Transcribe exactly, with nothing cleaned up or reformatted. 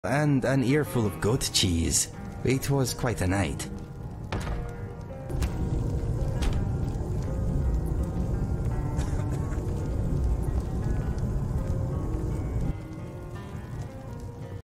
and an earful of goat cheese. It was quite a night.